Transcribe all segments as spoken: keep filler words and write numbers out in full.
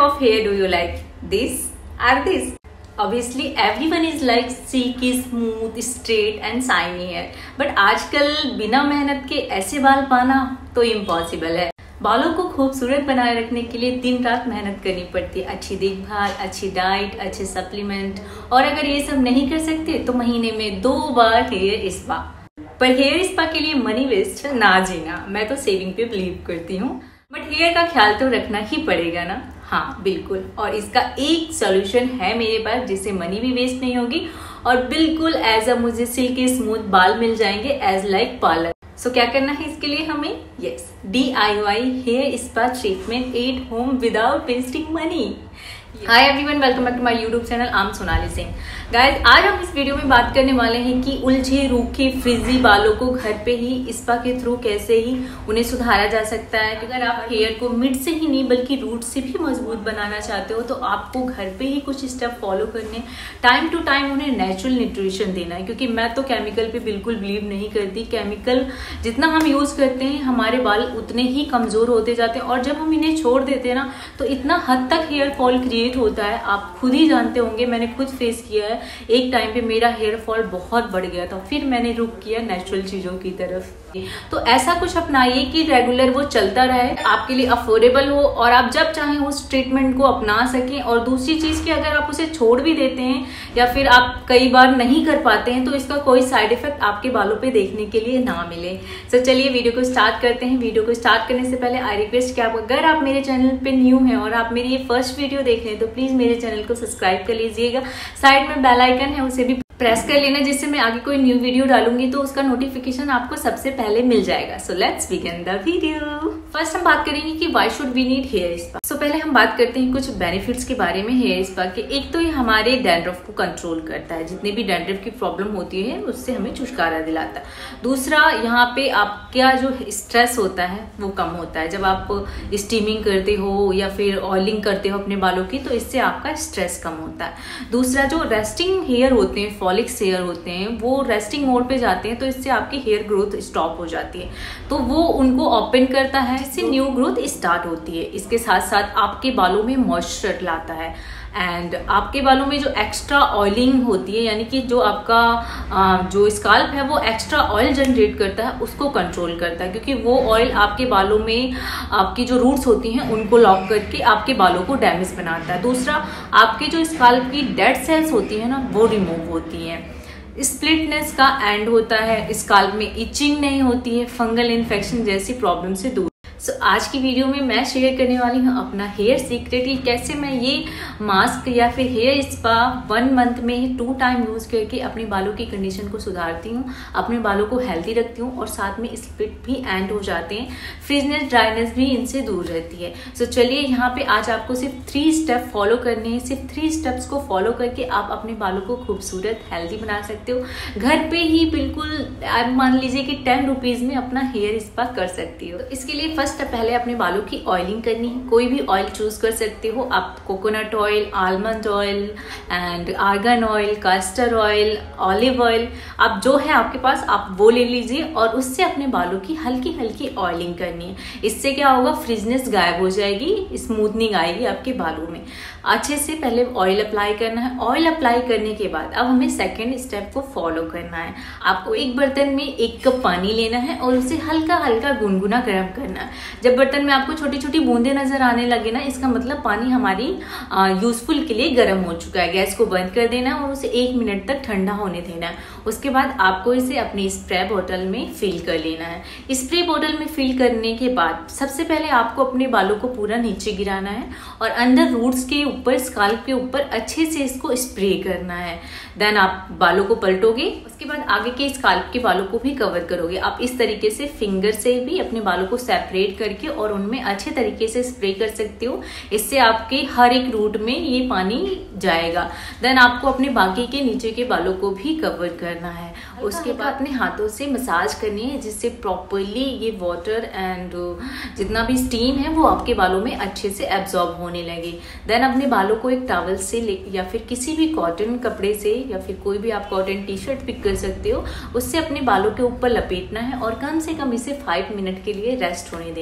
of hair do you like? This or this? Obviously everyone is like silky, smooth, straight and shiny hair. But आजकल बिना मेहनत के ऐसे बाल पाना तो इम्पॉसिबल है। बालों को खूबसूरत बनाए रखने के लिए दिन रात मेहनत करनी पड़ती है। अच्छी देखभाल, अच्छी डाइट, अच्छे सप्लीमेंट, और अगर ये सब नहीं कर सकते तो महीने में दो बार हेयर स्पा। पर हेयर स्पा के लिए मनी वेस्ट ना जीना, मैं तो सेविंग पे बिलीव करती हूँ। बट हेयर का ख्याल तो रखना ही पड़ेगा ना। हाँ बिल्कुल, और इसका एक सोल्यूशन है मेरे पास जिससे मनी भी वेस्ट नहीं होगी और बिल्कुल एज अ मुझे सिल्की स्मूथ बाल मिल जाएंगे as like parlour. So so, क्या करना है इसके लिए हमें? Yes, D I Y hair spa treatment at home without wasting money. Hi everyone, welcome back to my YouTube channel. I am Sonali Singh. Guys, आज हम इस वीडियो में बात करने वाले हैं कि उलझे, रूखे, फ्रिजी बालों को घर पे ही स्पा के थ्रू कैसे ही उन्हें सुधारा जा सकता है। अगर आप हेयर को मिड से ही नहीं बल्कि रूट से भी मजबूत बनाना चाहते हो तो आपको घर पे ही कुछ स्टेप फॉलो करने, टाइम टू टाइम उन्हें नेचुरल न्यूट्रिशन देना है। क्योंकि मैं तो केमिकल पे बिल्कुल बिलीव नहीं करती। केमिकल जितना हम यूज करते हैं हमारे बाल उतने ही कमजोर होते जाते हैं, और जब हम इन्हें छोड़ देते हैं ना तो इतना हद तक हेयर फॉल क्रिएट होता है। आप खुद ही जानते होंगे, मैंने खुद फेस किया है। एक टाइम पे मेरा हेयर फॉल बहुत बढ़ गया था, फिर मैंने रुक किया नेचुरल चीजों की तरफ। तो ऐसा कुछ अपनाइए कि रेगुलर वो चलता रहे, आपके लिए अफोर्डेबल हो और आप जब चाहें उस ट्रीटमेंट को अपना सकें। और दूसरी चीज कि अगर आप उसे छोड़ भी देते हैं या फिर आप कई बार नहीं कर पाते हैं तो इसका कोई साइड इफेक्ट आपके बालों पे देखने के लिए ना मिले। तो चलिए वीडियो को स्टार्ट करते हैं। वीडियो को स्टार्ट करने से पहले आई रिक्वेस्ट कि आप अगर आप मेरे चैनल पे न्यू हैं और आप मेरी ये फर्स्ट वीडियो देख रहे हैं तो प्लीज मेरे चैनल को सब्सक्राइब कर लीजिएगा। साइड में बेल आइकन है, उसे भी प्रेस कर लेना जिससे मैं आगे कोई न्यू वीडियो डालूंगी तो उसका नोटिफिकेशन आपको सबसे पहले मिल जाएगा। So let's begin the video. First हम बात करेंगे कि why should we need hair spa. So पहले हम बात करते हैं कुछ बेनिफिट्स के बारे में हेयर स्पा के। एक तो ये हमारे डैंड्रफ को कंट्रोल करता है, जितने भी डैंड्रफ की प्रॉब्लम होती है उससे हमें छुटकारा दिलाता है। दूसरा, यहाँ पे आपका जो स्ट्रेस होता है वो कम होता है। जब आप स्टीमिंग करते हो या फिर ऑयलिंग करते हो अपने बालों की तो इससे आपका स्ट्रेस कम होता है। दूसरा, जो रेस्टिंग हेयर होते हैं, फॉलिक्स हेयर होते हैं, वो रेस्टिंग मोड पे जाते हैं तो इससे आपकी हेयर ग्रोथ स्टॉप हो जाती है, तो वो उनको ओपन करता है जिससे न्यू ग्रोथ स्टार्ट होती है। इसके साथ साथ आपके बालों में मॉइस्चर लाता है एंड आपके बालों में जो एक्स्ट्रा ऑयलिंग होती है, यानी कि जो आपका जो स्काल्प है वो एक्स्ट्रा ऑयल जनरेट करता है, उसको कंट्रोल करता है। क्योंकि वो ऑयल आपके बालों में आपकी जो रूट्स होती हैं उनको लॉक करके आपके बालों को डैमेज बनाता है। दूसरा, आपके जो स्काल्प की डेड सेल्स होती है ना वो रिमूव होती हैं। स्प्लिटनेस का एंड होता है, स्काल्प में इचिंग नहीं होती है, फंगल इन्फेक्शन जैसी प्रॉब्लम से दूर। सो so, आज की वीडियो में मैं शेयर करने वाली हूँ अपना हेयर सीक्रेट कि कैसे मैं ये मास्क या फिर हेयर स्पा वन मंथ में ही टू टाइम यूज करके अपने बालों की कंडीशन को सुधारती हूँ, अपने बालों को हेल्दी रखती हूँ और साथ में स्प्लिट भी एंड हो जाते हैं, फ्रिजनेस, ड्राइनेस भी इनसे दूर रहती है। सो so, चलिए यहाँ पे आज आपको सिर्फ थ्री स्टेप फॉलो करने हैं। सिर्फ थ्री स्टेप्स को फॉलो करके आप अपने बालों को खूबसूरत, हेल्दी बना सकते हो घर पे ही। बिल्कुल मान लीजिए कि टेन रुपीज में अपना हेयर स्पा कर सकती हो। तो इसके लिए फर्स्ट पहले अपने बालों की ऑयलिंग करनी है। कोई भी ऑयल चूज कर सकते हो आप, coconut oil, almond oil and argan oil, castor oil, olive oil, आप जो है आपके पास आप वो ले लीजिए और उससे अपने बालों की हल्की हल्की ऑयलिंग करनी है। इससे क्या होगा, फ्रिजनेस गायब हो जाएगी, स्मूथनिंग आएगी आपके बालों में। अच्छे से पहले ऑयल अप्लाई करना है। ऑयल अप्लाई करने के बाद अब हमें सेकेंड स्टेप को फॉलो करना है। आपको एक बर्तन में एक कप पानी लेना है और उसे हल्का हल्का गुनगुना गर्म करना है। जब बर्तन में आपको छोटी छोटी बूंदे नजर आने लगे ना, इसका मतलब पानी हमारी यूजफुल के लिए गर्म हो चुका है। गैस को बंद कर देना है और उसे एक मिनट तक ठंडा होने देना है। उसके बाद आपको इसे अपनी स्प्रे बोतल में फिल कर लेना है। स्प्रे बोतल में फिल करने के बाद सबसे पहले आपको अपने बालों को पूरा नीचे गिराना है और अंदर रूट्स के ऊपर, स्काल्प के ऊपर अच्छे से इसको स्प्रे करना है। देन आप बालों को पलटोगे, उसके बाद आगे के स्काल्प के बालों को भी कवर करोगे। आप इस तरीके से फिंगर से भी अपने बालों को सेपरेट करके और उनमें अच्छे तरीके से स्प्रे कर सकते हो। इससे आपके हर एक रूट में ये पानी जाएगा। देन आपको अपने बाकी के नीचे के बालों को भी कवर करना है। उसके बाद अपने हाथों से मसाज करनी है जिससे प्रॉपरली ये वाटर एंड जितना भी स्टीम है वो आपके बालों में अच्छे से एब्जॉर्ब होने लगे। देन अपने बालों को एक टॉवल से या फिर किसी भी कॉटन कपड़े से या फिर कोई भी आप कॉटन टी शर्ट पिक कर सकते हो, उससे अपने बालों के ऊपर लपेटना है और कम से कम इसे फाइव मिनट के लिए रेस्ट होने देना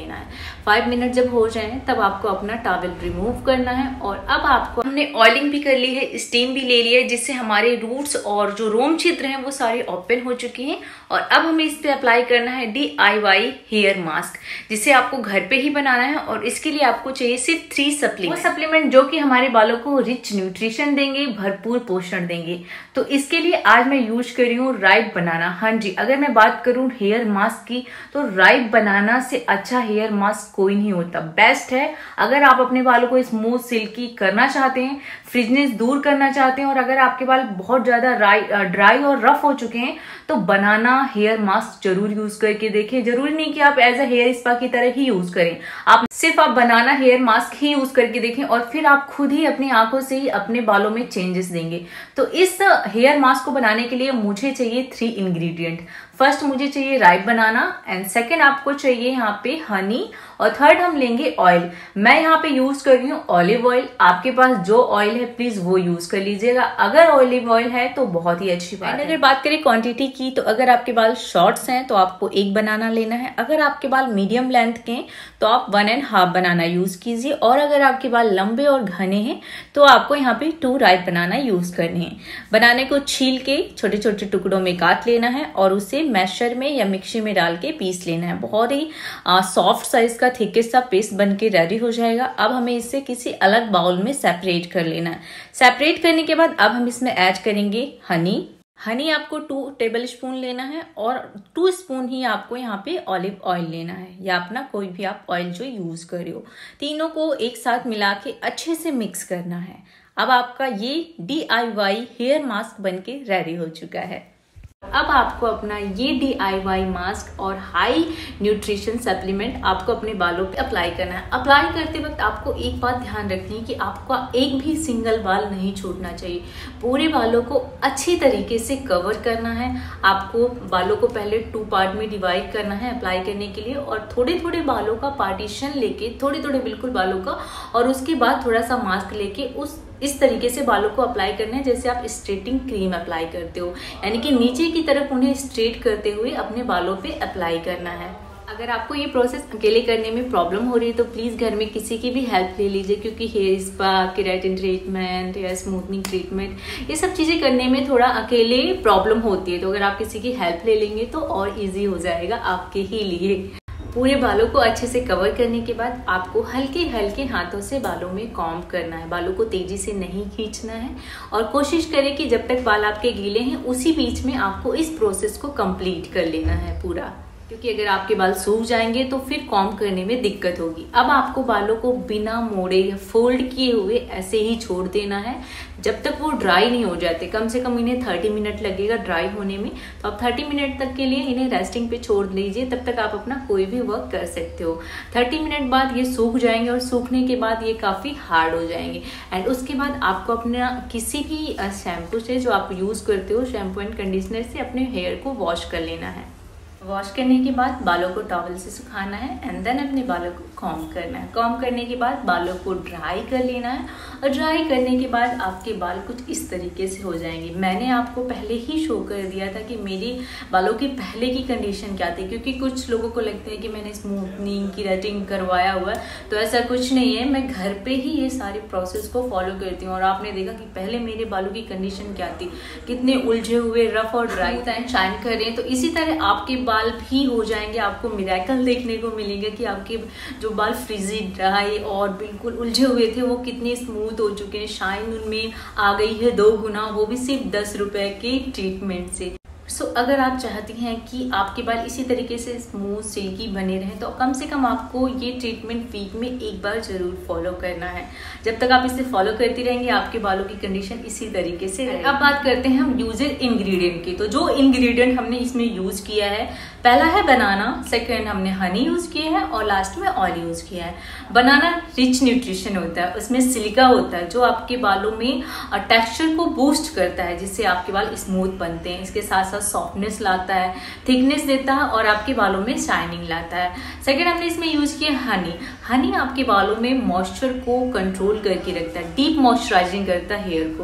लेना है। फाइव मिनट जब हो जाए तब आपको अपना टॉवल रिमूव करना है। और अब आपको हमने ऑयलिंग भी कर ली है, स्टीम भी ले लिया है, जिससे हमारे रूट्स और जो रोम छिद्र हैं वो सारे ओपन हो चुके हैं। और अब हमें इस पे अप्लाई करना है D I Y hair mask, जिसे आपको घर पे ही बनाना है। और इसके लिए आपको चाहिए सिर्फ थ्री सप्लीमेंट, वो सप्लीमेंट जो कि हमारे बालों को रिच न्यूट्रिशन देंगे, भरपूर पोषण देंगे। तो इसके लिए आज मैं यूज कर रही हूँ राइप बनाना। हाँ जी, अगर मैं बात करूँ हेयर मास्क की तो राइप बनाना से अच्छा हेयर मास्क कोई नहीं होता, बेस्ट है। अगर आप अपने बालों को स्मूथ सिल्की करना चाहते हैं, फ्रिजनेस दूर करना चाहते हैं, और अगर आपके बाल बहुत ज्यादा ड्राई और रफ हो चुके हैं तो बनाना हेयर मास्क जरूर यूज करके देखें। जरूरी नहीं कि आप एज अ हेयर स्पा की तरह ही यूज करें, आप सिर्फ आप बनाना हेयर मास्क ही यूज करके देखें और फिर आप खुद ही अपनी आंखों से ही अपने बालों में चेंजेस देंगे। तो इस हेयर मास्क को बनाने के लिए मुझे चाहिए थ्री इंग्रेडिएंट। फर्स्ट मुझे चाहिए राइप बनाना, एंड सेकेंड आपको चाहिए यहाँ पे हनी, और थर्ड हम लेंगे ऑयल। मैं यहाँ पे यूज कर रही हूँ ऑलिव ऑयल। आपके पास जो ऑयल है प्लीज वो यूज कर लीजिएगा। अगर ऑलिव ऑयल है तो बहुत ही अच्छी बात है। अगर बात करें क्वांटिटी की, तो अगर आपके बाल शॉर्ट्स हैं तो आपको एक बनाना लेना है। अगर आपके बाल मीडियम लेंथ के हैं तो आप one and half banana use कीजिए, और अगर आपके बाल लंबे और घने हैं तो आपको यहाँ पे टू राइप बनाना यूज करने हैं। बनाने को छील के छोटे छोटे टुकड़ों में काट लेना है और उसे मैशर में या मिक्सी में डाल के पीस लेना है। बहुत ही सॉफ्ट साइज का थिकेस्ट सा पेस्ट बन के रेडी हो जाएगा। अब हमें इसे किसी अलग बाउल में सेपरेट कर लेना है। सेपरेट करने के बाद अब हम इसमें ऐड करेंगे हनी। हनी आपको टू टेबल स्पून लेना है, और टू स्पून ही आपको यहाँ पे ऑलिव ऑयल लेना है, या अपना कोई भी आप ऑयल जो यूज कर रहे हो। तीनों को एक साथ मिला के अच्छे से मिक्स करना है। अब आपका ये D I Y hair mask बन के रेडी हो चुका है। अब आपको अपना ये डी आई वाई मास्क और हाई न्यूट्रिशन सप्लीमेंट आपको अपने बालों पे अप्लाई करना है। अप्लाई करते वक्त आपको एक बात ध्यान रखनी है कि आपका एक भी सिंगल बाल नहीं छूटना चाहिए। पूरे बालों को अच्छी तरीके से कवर करना है। आपको बालों को पहले टू पार्ट में डिवाइड करना है अप्लाई करने के लिए, और थोड़े थोड़े बालों का पार्टीशन लेके, थोड़े थोड़े बिल्कुल बालों का, और उसके बाद थोड़ा सा मास्क लेके उस इस तरीके से बालों को अप्लाई करना है जैसे आप स्ट्रेटिंग क्रीम अप्लाई करते हो, यानी कि नीचे की तरफ उन्हें स्ट्रेट करते हुए अपने बालों पे अप्लाई करना है। अगर आपको ये प्रोसेस अकेले करने में प्रॉब्लम हो रही है तो प्लीज घर में किसी की भी हेल्प ले लीजिए, क्योंकि hair spa, keratin treatment, hair smoothening treatment, ये सब चीजें करने में थोड़ा अकेले प्रॉब्लम होती है। तो अगर आप किसी की हेल्प ले लेंगे तो और ईजी हो जाएगा आपके ही लिए। पूरे बालों को अच्छे से कवर करने के बाद आपको हल्के हल्के हाथों से बालों में कॉम्ब करना है। बालों को तेजी से नहीं खींचना है, और कोशिश करें कि जब तक बाल आपके गीले हैं उसी बीच में आपको इस प्रोसेस को कंप्लीट कर लेना है पूरा, क्योंकि अगर आपके बाल सूख जाएंगे तो फिर कॉम्ब करने में दिक्कत होगी। अब आपको बालों को बिना मोड़े या फोल्ड किए हुए ऐसे ही छोड़ देना है जब तक वो ड्राई नहीं हो जाते। कम से कम इन्हें थर्टी मिनट लगेगा ड्राई होने में, तो आप थर्टी मिनट तक के लिए इन्हें रेस्टिंग पे छोड़ लीजिए। तब तक आप अपना कोई भी वर्क कर सकते हो। थर्टी मिनट बाद ये सूख जाएंगे, और सूखने के बाद ये काफ़ी हार्ड हो जाएंगे। एंड उसके बाद आपको अपना किसी भी शैम्पू से जो आप यूज़ करते हो, शैम्पू एंड कंडीशनर से अपने हेयर को वॉश कर लेना है। वॉश करने के बाद बालों को टॉवल से सुखाना है, एंड देन अपने बालों को कॉम्ब करना है। कॉम्ब करने के बाद बालों को ड्राई कर लेना है, और ड्राई करने के बाद आपके बाल कुछ इस तरीके से हो जाएंगे। मैंने आपको पहले ही शो कर दिया था कि मेरी बालों की पहले की कंडीशन क्या थी, क्योंकि कुछ लोगों को लगता है कि मैंने स्मूथनिंग केराटिन करवाया हुआ है, तो ऐसा कुछ नहीं है। मैं घर पे ही ये सारे प्रोसेस को फॉलो करती हूँ, और आपने देखा कि पहले मेरे बालों की कंडीशन क्या थी, कितने उलझे हुए, रफ और ड्राई एंड शाइन कर रहे हैं। तो इसी तरह आपके बाल भी हो जाएंगे। आपको मिरेकल देखने को मिलेगा कि आपके जो बाल फ्रीजी, ड्राई और बिल्कुल उलझे हुए थे वो कितने स्मूथ हो चुके हैं। शाइन उनमें आ गई है दो गुना, वो भी सिर्फ दस रुपए के ट्रीटमेंट से। सो so, अगर आप चाहती हैं कि आपके बाल इसी तरीके से स्मूथ सिल्की बने रहें तो कम से कम आपको ये ट्रीटमेंट वीक में एक बार जरूर फॉलो करना है। जब तक आप इसे फॉलो करती रहेंगे आपके बालों की कंडीशन इसी तरीके से रहेगी। अब बात करते हैं हम यूजर इंग्रेडिएंट की। तो जो इंग्रेडिएंट हमने इसमें यूज किया है, पहला है बनाना, सेकेंड हमने हनी यूज किया है, और लास्ट में ऑयल यूज किया है। बनाना रिच न्यूट्रिशन होता है, उसमें सिलिका होता है जो आपके बालों में टेक्सचर को बूस्ट करता है, जिससे आपके बाल स्मूथ बनते हैं। इसके साथ साथ सॉफ्टनेस लाता है, थिकनेस देता है, और आपके बालों में शाइनिंग लाता है। सेकेंड हमने इसमें यूज किया हनी। हनी आपके बालों में मॉइस्चर को कंट्रोल करके रखता है, डीप मॉइस्चराइजिंग करता है हेयर को।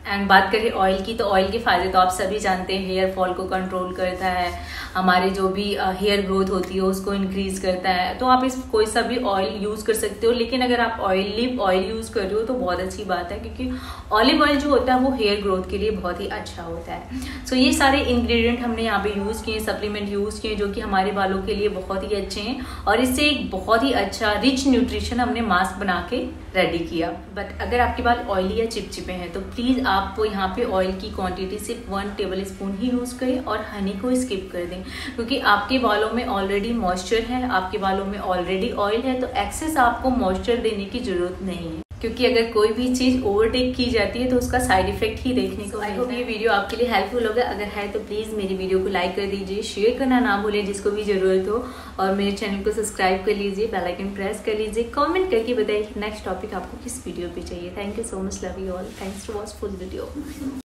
एंड बात करें ऑयल की, तो ऑयल के फायदे तो आप सभी जानते हैं। हेयर फॉल को कंट्रोल करता है, हमारे जो भी हेयर ग्रोथ होती है उसको इंक्रीज करता है। तो आप इस कोई सा भी ऑयल यूज कर सकते हो, लेकिन अगर आप ऑयलिव ऑयल यूज कर रहे हो तो बहुत अच्छी बात है, क्योंकि ऑलिव ऑयल जो होता है वो हेयर ग्रोथ के लिए बहुत ही अच्छा होता है। सो so, ये सारे इंग्रेडिएंट हमने यहाँ पे यूज किए, सप्लीमेंट यूज किए जो कि हमारे बालों के लिए बहुत ही अच्छे हैं, और इससे एक बहुत ही अच्छा रिच न्यूट्रिशन हमने मास्क बना के रेडी किया। बट अगर आपके बाल ऑयली या चिपचिपे हैं तो प्लीज आप यहाँ पे ऑयल की क्वांटिटी सिर्फ वन टेबल स्पून ही यूज करें और हनी को स्किप कर दें, क्योंकि आपके बालों में ऑलरेडी मॉइस्चर है, आपके बालों में ऑलरेडी ऑयल है, तो एक्सेस आपको मॉइस्चर देने की जरूरत नहीं है। क्योंकि अगर कोई भी चीज ओवरटेक की जाती है तो उसका साइड इफेक्ट ही देखने को मिलता है। आई होप ये वीडियो आपके लिए हेल्पफुल होगा। अगर है तो प्लीज मेरी वीडियो को लाइक कर दीजिए, शेयर करना ना भूलें जिसको भी जरूरत हो, और मेरे चैनल को सब्सक्राइब कर लीजिए, बेल आइकन प्रेस कर लीजिए, कमेंट करके बताइए नेक्स्ट टॉपिक आपको किस वीडियो पे चाहिए। Thank you so much, love you all, thanks to watch full video.